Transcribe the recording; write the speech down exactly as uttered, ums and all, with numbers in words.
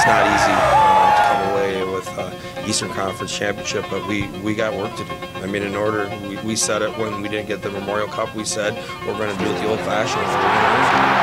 it's not easy uh, to come away with uh, Eastern Conference Championship, but we, we got work to do. I mean, in order, we, we said it when we didn't get the Memorial Cup, we said we're going to do it the old-fashioned way.